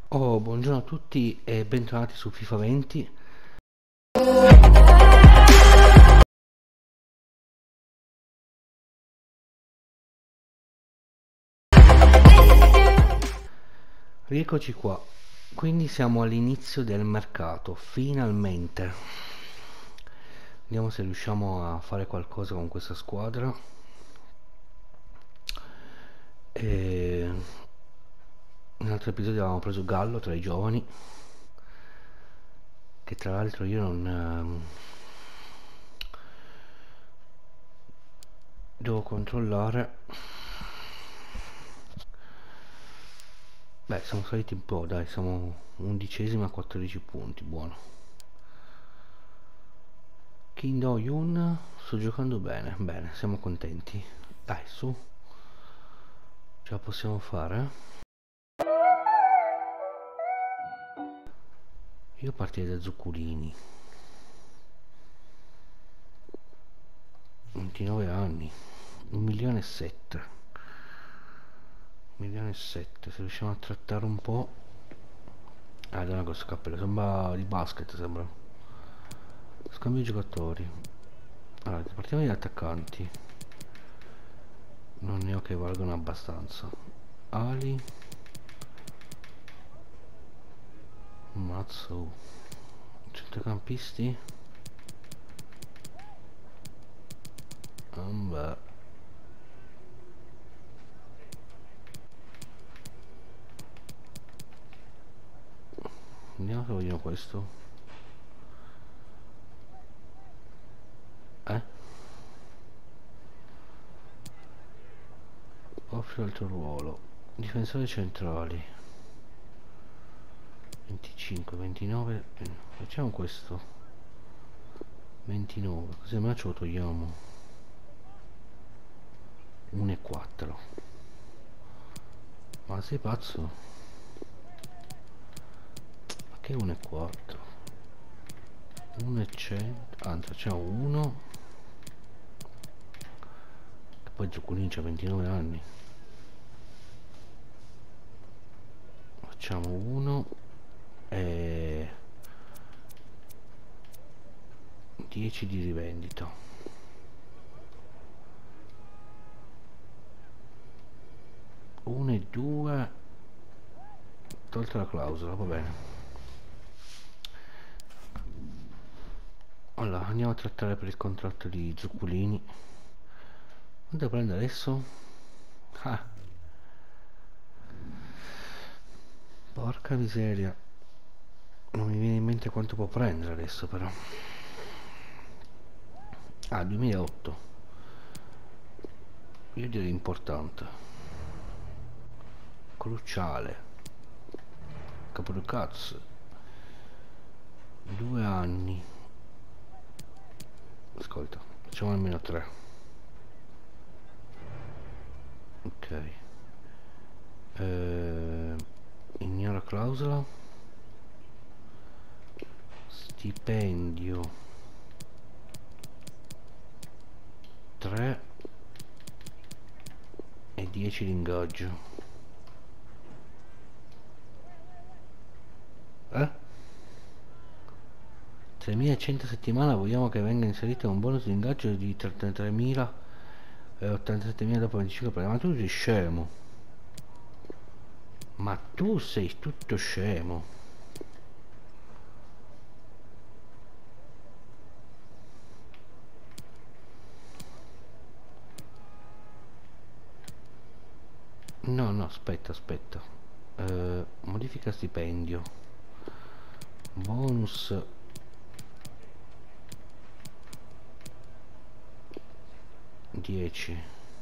Oh, buongiorno a tutti e bentornati su FIFA 20. Rieccoci qua. Quindi siamo all'inizio del mercato, finalmente. Vediamo se riusciamo a fare qualcosa con questa squadra. E... Nell'altro episodio avevamo preso Gallo tra i giovani, che tra l'altro io non... devo controllare. Beh, siamo saliti un po', dai, siamo 11esimi a 14 punti, buono. Kim Do-yoon sto giocando bene, bene, siamo contenti. Dai, su, ce la possiamo fare? Io partirei da Zuccolini, 29 anni, 1.700.000. 1.700.000, se riusciamo a trattare un po'. Ah, donna questo cappello, sembra di basket, sembra. Scambio giocatori. Allora, partiamo dagli attaccanti. Non ne ho che valgono abbastanza. Ali. Mazzo. Centrocampisti. Beh. Vediamo se vogliono questo. Offre altro ruolo. Difensori centrali. 25, 29. Facciamo questo. 29. Così almeno ce lo togliamo. 1,4. Ma sei pazzo? Ma che 1,4? 1,100. Anzi, facciamo 1. Che poi Zuccolini c'ha 29 anni. Facciamo 1 e 10 di rivendita. 1 e 2 tolta la clausola, va bene. Allora andiamo a trattare per il contratto di Zuccolini. Quanto prende adesso? Ah, porca miseria, non mi viene in mente quanto può prendere adesso però. Ah, 2008. Io direi importante, cruciale, capo di cazzo. 2 anni. Ascolta, facciamo almeno 3. Ok. Ignora clausola. Stipendio 3 e 10 di ingaggio. 3.100 a settimana. Vogliamo che venga inserito un bonus di ingaggio di 33.000 e 87.000 dopo 25 ma tu sei scemo, ma tu sei tutto scemo. No, no, aspetta. Modifica stipendio, bonus 10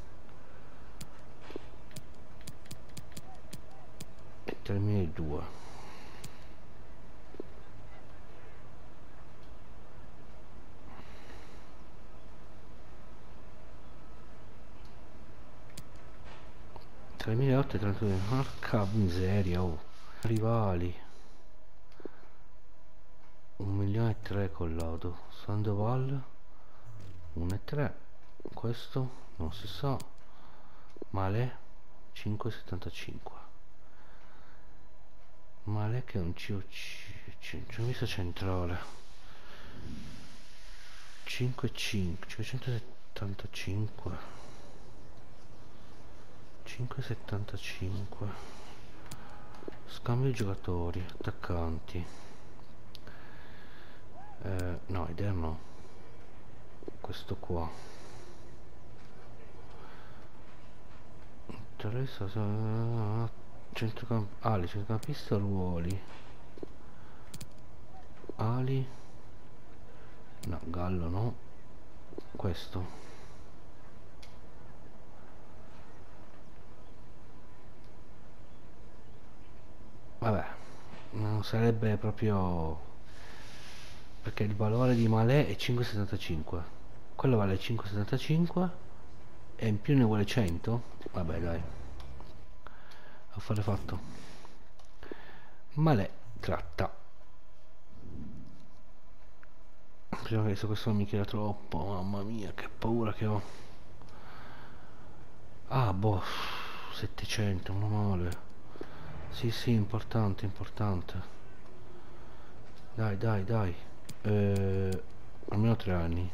e 3.200. e 32. Porca miseria, oh. Rivali 1.300.000 con l'auto. Sandoval 1,3. Questo non si sa. Male 5,75. Male che è un centro centrale 575 575 scambio giocatori attaccanti no, idea no, questo qua interessa centrocampista ruoli ali no, Gallo no, questo vabbè non sarebbe proprio, perché il valore di Malè è 5,75, quello vale 5,75 e in più ne vuole 100, vabbè dai, affare fatto. Malè tratta, prima che questo non mi chieda troppo, mamma mia che paura che ho. Ah boh, 700, non male. Sì sì, importante, importante. Dai dai dai, almeno 3 anni.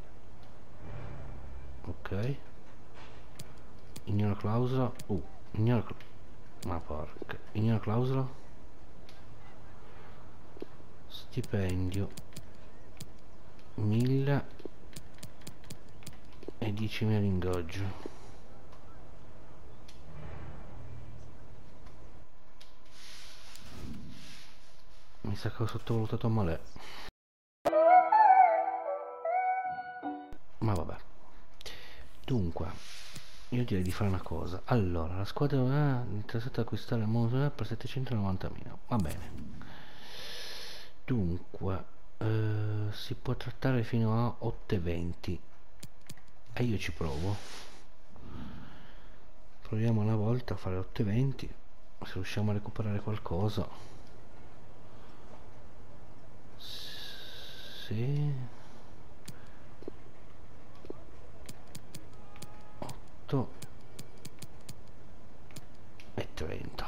Ok, ignora clausola, ignora ma porca, ignora clausola, stipendio 1000 e 10.000 l'ingaggio. Mi sa che ho sottovalutato male, ma vabbè. Dunque io direi di fare una cosa. Allora la squadra è interessata ad acquistare il Monza per 790.000, va bene. Dunque si può trattare fino a 8,20 e io ci provo. Proviamo una volta a fare 8,20, se riusciamo a recuperare qualcosa. Sì, 8,30.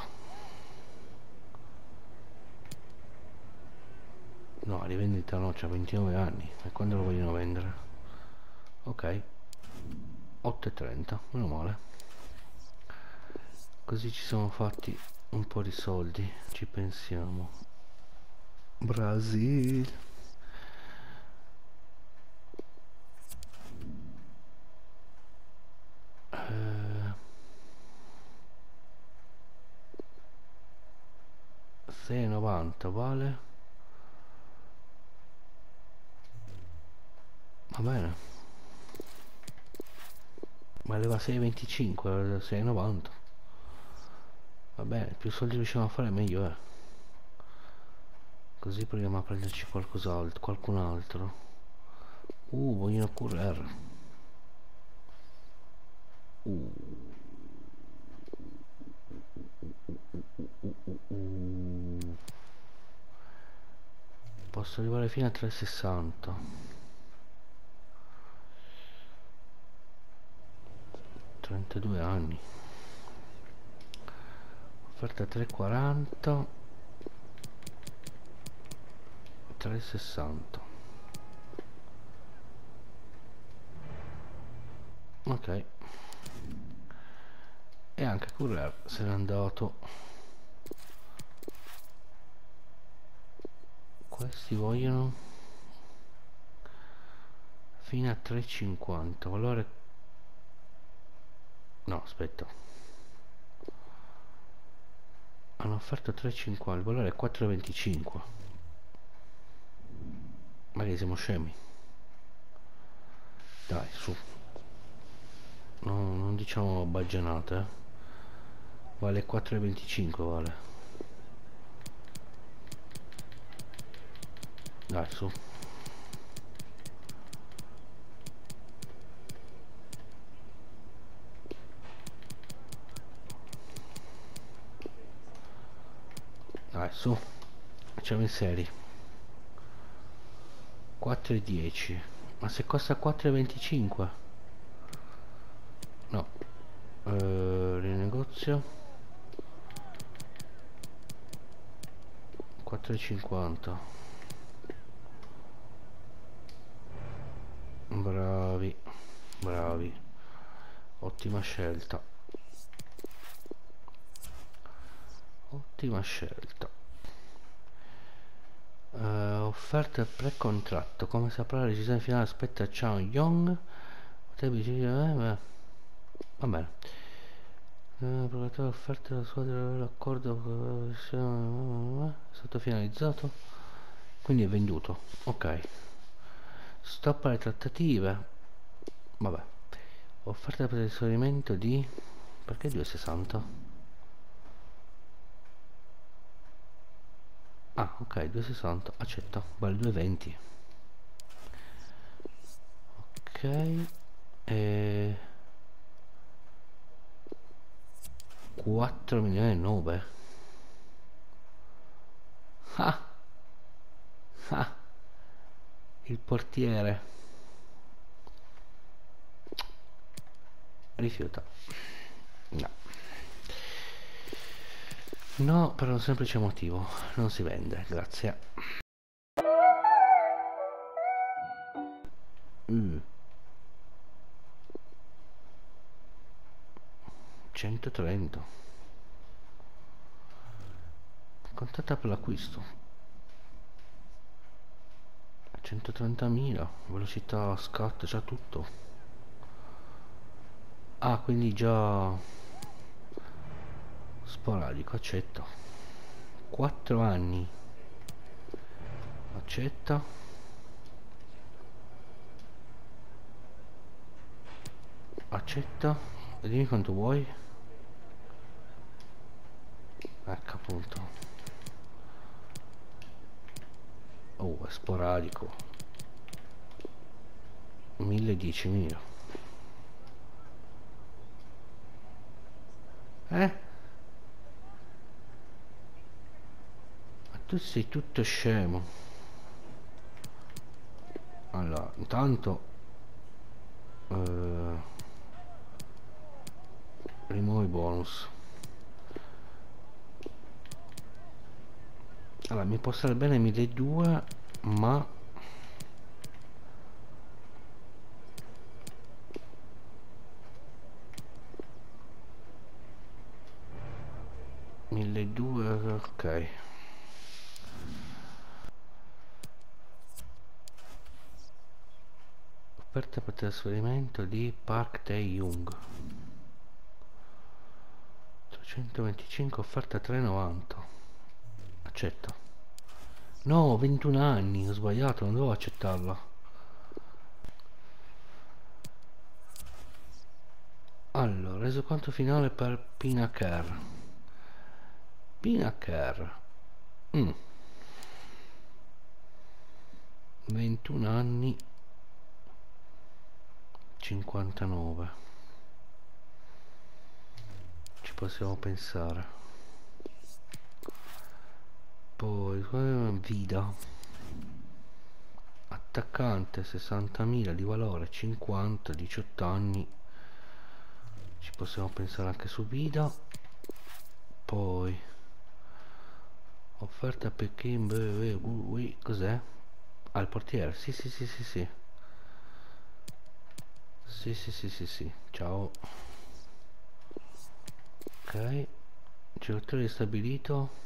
No, rivendita no, c'ha 29 anni. E quando lo vogliono vendere? Ok, 8,30, meno male. Così ci siamo fatti un po' di soldi, ci pensiamo. Brasil. Eh, 6,90 vale. Va bene. Ma leva 6,25, 6,90. Va bene, più soldi riusciamo a fare meglio è. Così proviamo a prenderci qualcos'altro, qualcun altro. Vogliono Coureur. Uh. Posso arrivare fino a 3,60. 32 anni. Offerta 3,40. 3,60. Ok. E anche Coureur se n'è andato. Questi vogliono fino a 3,50. Valore, no aspetta, hanno offerto 3,50, il valore è 4,25. Ma che siamo scemi? Dai su, no, non diciamo baggianate, vale 4,25 vale. Dai su. Dai su, facciamo in serie. 4,10. Ma se costa 4,25? No. Rinegozio. 4,50. Bravi, bravi, ottima scelta, ottima scelta. Offerte pre-contratto, come saprà la decisione finale aspetta Chang Yong. Va bene. Procuratore offerte la sua l'accordo è stato finalizzato, quindi è venduto. Ok, stop alle trattative. Vabbè, offerta per trasferimento di, perché 2,60? Ah, ok, 2,60, accetto, vale 2,20. Ok, e 4 milioni e 9. Ah, ah, il portiere rifiuta. No, no, per un semplice motivo, non si vende, grazie. 130. Contatta per l'acquisto. 130.000, velocità, scatto, già tutto. Ah, quindi già sporadico, accetto. 4 anni, accetta. Accetta. E dimmi quanto vuoi. Ecco appunto. Oh, è sporadico. 1010.000. Ma tu sei tutto scemo. Allora, intanto rimuovi bonus. Allora, mi può stare bene 1200, ma 1200, ok. Offerta per trasferimento di Park Tae-young. 325, offerta 390. Accetto. No, 21 anni, ho sbagliato, non dovevo accettarla. Allora, resoconto finale per Pinaker. Pinaker. 21 anni, 59. Ci possiamo pensare. Poi Vida, attaccante 60.000 di valore, 50, 18 anni, ci possiamo pensare anche su Vida. Poi offerta Pekin, cos'è? Ah, il portiere, sì sì sì sì sì sì sì sì sì sì, ciao. Ok, giocatore stabilito.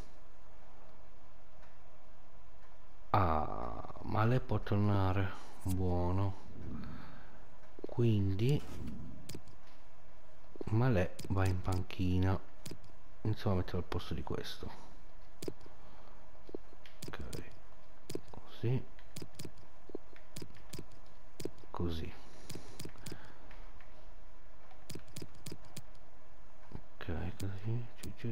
Ah, Male può tornare, buono, quindi Male va in panchina, insomma metterlo al posto di questo. Ok, così, così, ok, così,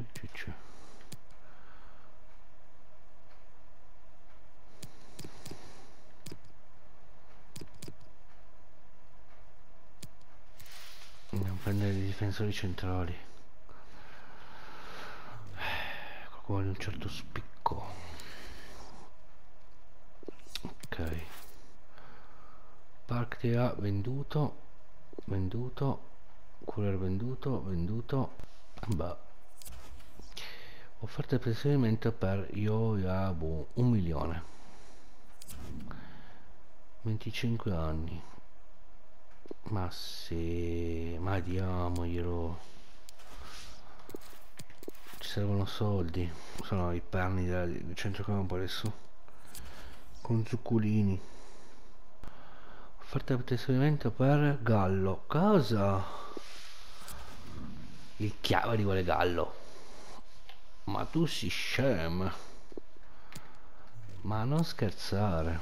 andiamo a prendere i difensori centrali. Qua vuole un certo spicco. Ok, Park TA venduto, venduto, Cooler venduto, venduto. Beh, Offerte per trasferimento per Yoyabu, 1 milione, 25 anni. Ma sì, ma diamoglielo. Ci servono soldi. Sono i perni del centrocampo adesso. Con zuccolini. Offerta per trasferimento per Gallo. Cosa? Il Chiavari vuole Gallo. Ma tu sei scemo. Ma non scherzare.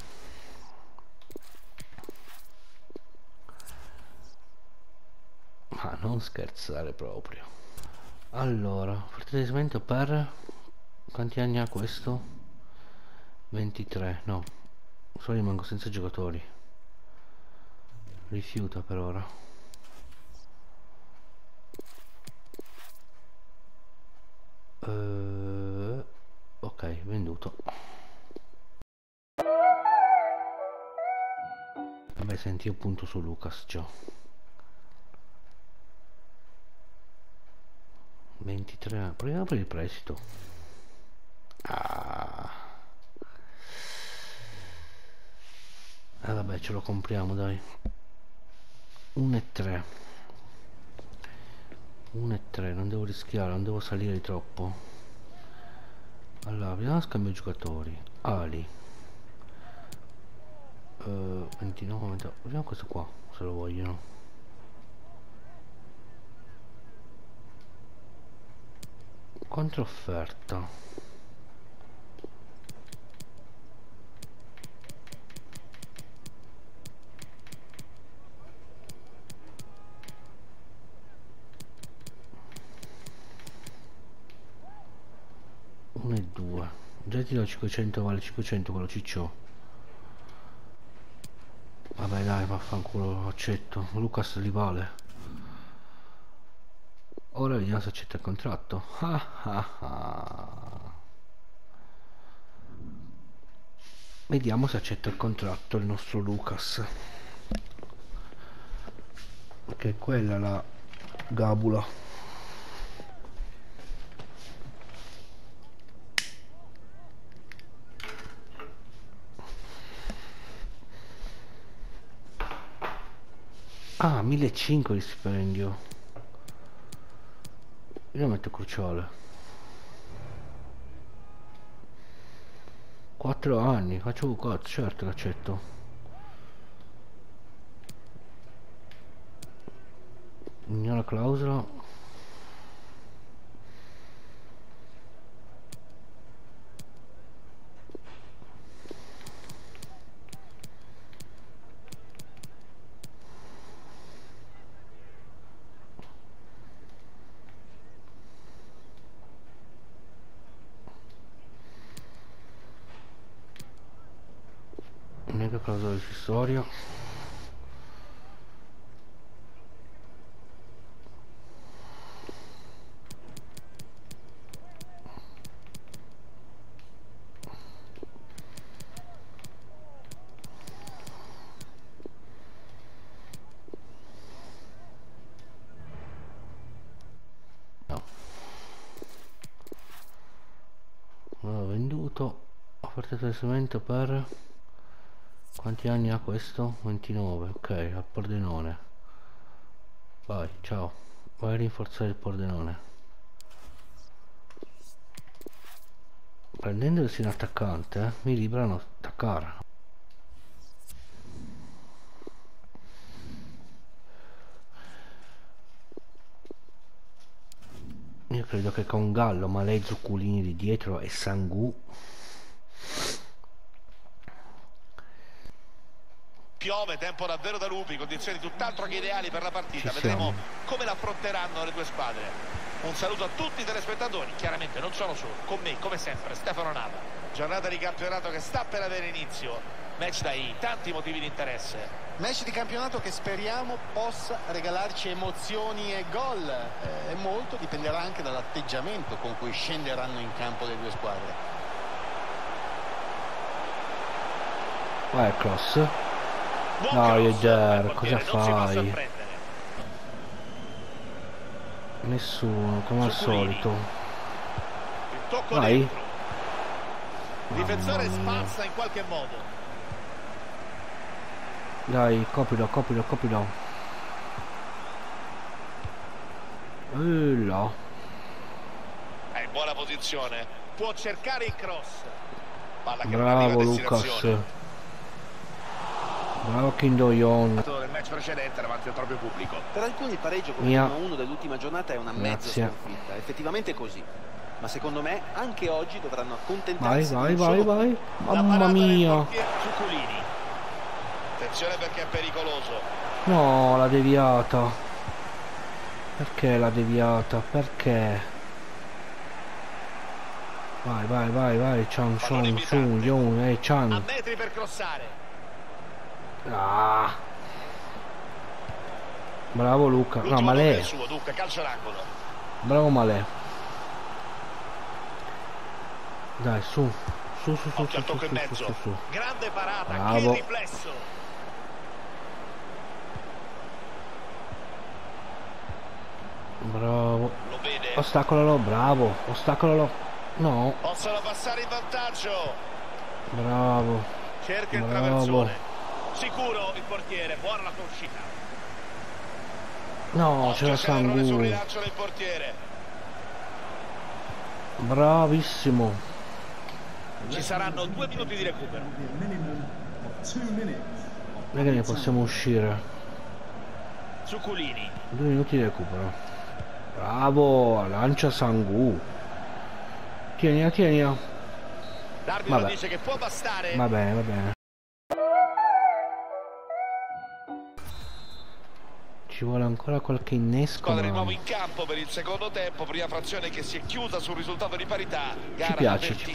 Ma non scherzare proprio. Allora, offerta di trasferimento per... Quanti anni ha questo? 23, no. Solo rimango senza giocatori. Rifiuta per ora. Ok, venduto. Vabbè, senti, io punto su Lucas già. 23 anni. Proviamo per il prestito. Vabbè, ce lo compriamo, dai. 1,3. 1,3, non devo rischiare, non devo salire di troppo. Allora, vediamo scambio giocatori. Ali. 29, 20. Vediamo questo qua, se lo vogliono. Controfferta. Uno e 2. Già ti do 500, vale 500 quello ciccio. Vabbè dai, vaffanculo, accetto. Lucas li vale. Ora vediamo se accetta il contratto. Vediamo se accetta il contratto il nostro Lucas. Che è quella la gabula. Ah, 1500 di stipendio. Io metto cruciale. 4 anni, faccio un cazzo, certo l'accetto. Ignora clausola. Nega clausola accessoria. No. Allora, venduto. Offerta di trasferimento per... Quanti anni ha questo? 29, ok, al Pordenone. Vai, ciao. Vai a rinforzare il Pordenone. Prendendosi un attaccante, mi librano attaccare. Io credo che con Gallo, ma lei Zuccolini di dietro e Sangu. Piove, tempo davvero da lupi, condizioni tutt'altro che ideali per la partita. Ci Vedremo siamo. come l'affronteranno le due squadre. Un saluto a tutti i telespettatori, chiaramente non sono solo, con me come sempre Stefano Nava. Giornata di campionato che sta per avere inizio, match dai tanti motivi di interesse. Match di campionato che speriamo possa regalarci emozioni e gol, e molto dipenderà anche dall'atteggiamento con cui scenderanno in campo le due squadre. Vai il cross. Buon No, cross, Yedder, il cosa portiere non si può fai? sorprendere. Nessuno, come al Zuccolini. solito. Il Tocco Vai. dentro. Il difensore spazza in qualche modo. Dai, copilo. Là. È in buona posizione. Può cercare il cross. Palla che non Bravo arriva a Lucas. destinazione. Bravo Kindoyon. Nel match precedente davanti al proprio pubblico. Per alcuni il pareggio come Mia. 1-1 dell'ultima giornata è una mezza Grazie. sconfitta, effettivamente è così. Ma secondo me anche oggi dovranno accontentarsi. Vai. non solo- La Mamma parata del mia. portiere Zuccolini. Attenzione perché è pericoloso. No, l'ha deviata. Perché l'ha deviata? Perché? Vai. Chan, Pallone Shon, Shun, invitante. Yon, A Chan. metri per crossare. Ah. Bravo Luca. No, L'ultimo tocco Malè. è suo, dunque calcio d'angolo. Bravo Malè. Dai, su. Occhio al tocco in mezzo. Su. Grande parata, Bravo. che riflesso. Bravo. Lo vede. Ostacolalo, bravo. Ostacolalo. No. Possono passare in vantaggio. Bravo. Cerca il Bravo. traversone. Sicuro il portiere, buona la uscita. No, c'è la Occhio se l'errore sul Sangu. rilancio del portiere. Bravissimo. Ci saranno 2 minuti di recupero. Non è che ne possiamo uscire. Zuccolini. 2 minuti di recupero. Bravo, lancia Sangu. Tienila. L'arbitro Vabbè. dice che può bastare. Va bene. Ci vuole ancora qualche innesco. Squadra di ma nuovo in campo per il secondo tempo, prima frazione che si è chiusa sul risultato di parità. Gara Ci apertissima.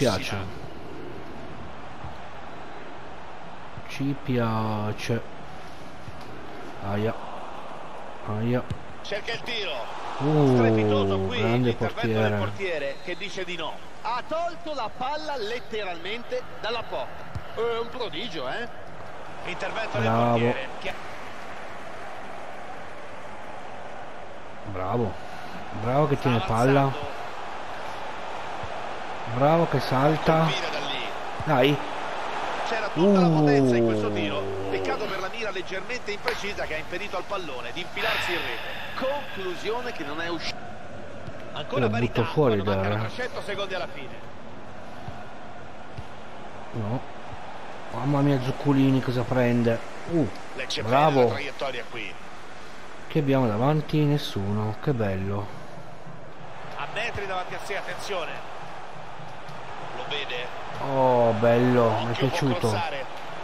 piace. Aia. Cerca il tiro. Strepitoso qui Grande l'intervento del portiere. portiere che dice di no. Ha tolto la palla letteralmente dalla porta. È un prodigio, eh? Intervento Bravo. del portiere. Bravo che tiene Sta palla. avanzando. Bravo che salta. Colpire da lì. Dai. C'era tutta la potenza in questo tiro. Peccato per la mira leggermente imprecisa che ha impedito al pallone di infilarsi in rete. Conclusione che non è uscita. Ancora Lo parità, butto fuori quando mancano da- 300 secondi alla fine. No. Mamma mia, Zuccolini cosa prende? Lecce bene Bravo. la traiettoria qui. Che abbiamo davanti? Nessuno. Che bello. A metri davanti a sé, attenzione. Lo vede. Oh, bello. Mi è Occhio, può piaciuto. crossare.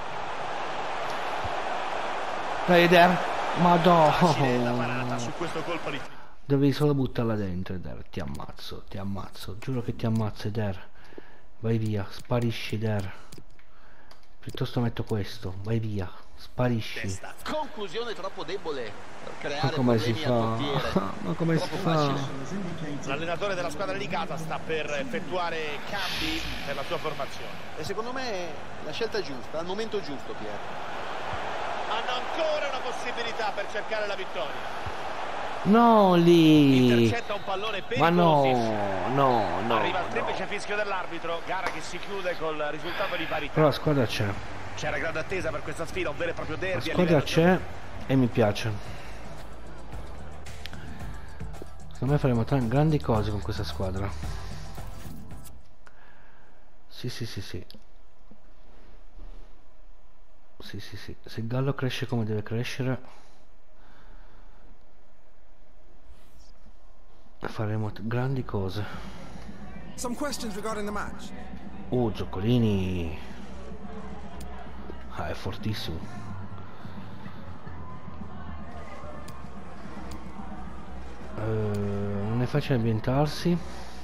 Dai, Eder. Facile la Madonna. parata su questo colpo di... Devi solo buttarla dentro, Eder. Ti ammazzo. Giuro che ti ammazzo, Eder. Vai via. Sparisci, Eder. Piuttosto metto questo. Vai via. Sparisci. Testa. Conclusione troppo debole per Ma creare come si problemi al portiere. fa? Ma come si Troppo fa? facile. L'allenatore della squadra delicata sta per effettuare cambi per la sua formazione. E secondo me è la scelta giusta, al momento giusto, Pier. Hanno ancora una possibilità per cercare la vittoria. No, lì. Intercetta un pallone Ma no, pericolosissimo. no. Arriva il triplice fischio dell'arbitro, gara che si chiude col risultato di parità. Però la squadra c'è. C'era grande attesa per questa sfida, un vero e proprio La derby a squadra livello c'è e mi piace. Secondo me faremo grandi cose con questa squadra. Sì. Sì. Se il Gallo cresce come deve crescere, faremo grandi cose. Some questions regarding the match. Zuccolini. È fortissimo. Non è facile ambientarsi.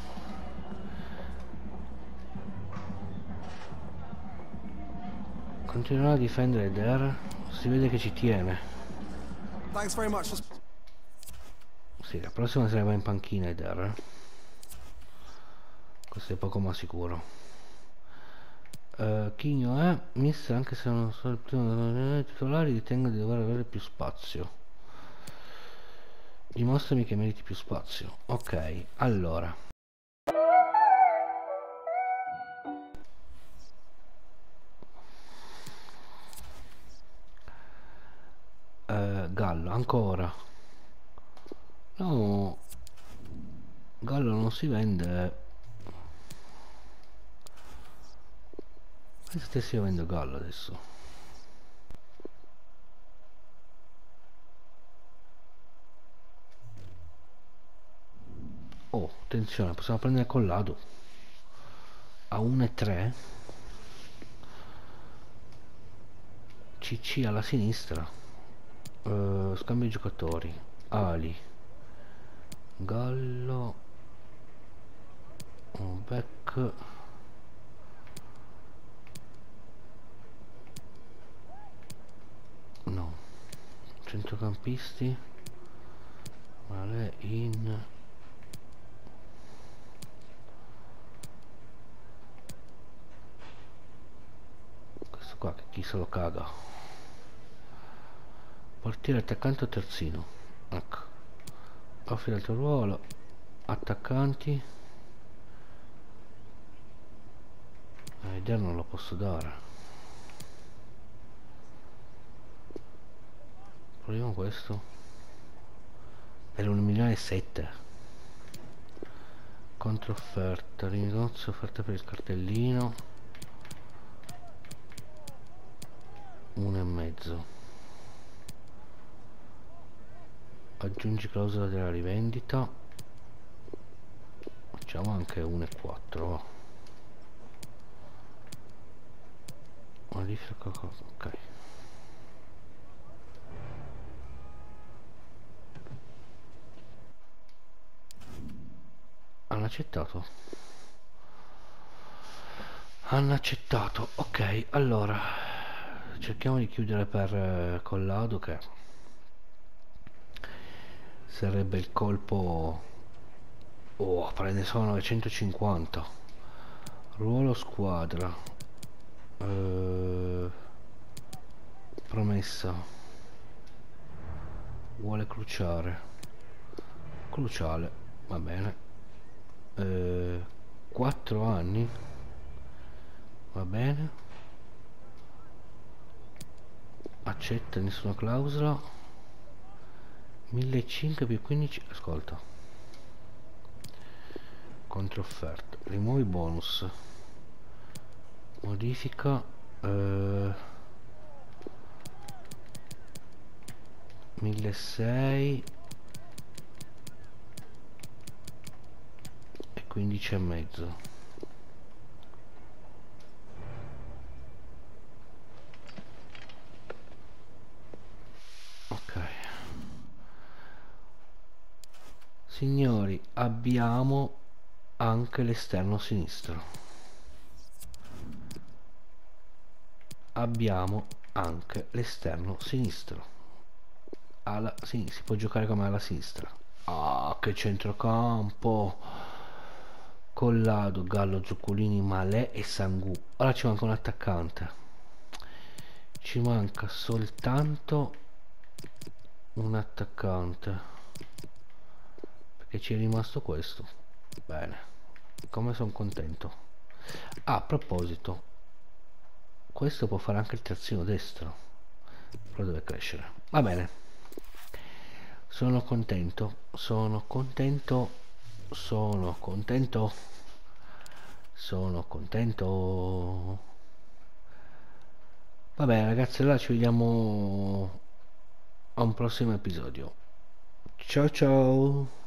Continuerà a difendere Der. Si vede che ci tiene. Thanks very much. Sì, la prossima se ne va in panchina Der. Questo è poco ma sicuro. Chigno è mister, anche se non sono il primo dei titolari, ritengo di dover avere più spazio. Dimostrami che meriti più spazio. Ok, allora ancora. No, Gallo non si vende. Penso stessi avendo Gallo adesso. Oh, attenzione, possiamo prendere Collado a 1,3. CC alla sinistra. Scambio giocatori. Ali, Gallo, Beck, no, centrocampisti, Male in. Questo qua che chi se lo caga. Portiere, attaccante o terzino. Ecco, offri il tuo ruolo. Attaccanti. Idea non lo posso dare. Proviamo questo. Per 1.700.000. Controfferta, rinozzo, offerta per il cartellino. 1,5. Aggiungi clausola della rivendita. Facciamo anche 1,4. Modifica, ok. Hanno accettato. Hanno accettato. Ok, allora cerchiamo di chiudere per Collado, che sarebbe il colpo. Oh, prende solo 950. Ruolo squadra. Promessa. Vuole cruciare. Cruciale, va bene. 4 anni, va bene. Accetta nessuna clausola. 1.500 più 15. Ascolta, controfferta, rimuovi bonus, modifica 1.600 e 15,5. Ok, signori, abbiamo anche l'esterno sinistro. Abbiamo anche l'esterno sinistro. Alla sinistra, si può giocare come alla sinistra. Ah, che centrocampo! Collado, Gallo, Zuccolini, Malè e Sangù. Ora ci manca un attaccante. Ci manca soltanto un attaccante, perché ci è rimasto questo. Bene, come sono contento. Ah, a proposito, questo può fare anche il terzino destro, però deve crescere. Va bene, sono contento, sono contento, sono contento, sono contento. Va bene ragazzi, allora ci vediamo a un prossimo episodio. Ciao ciao.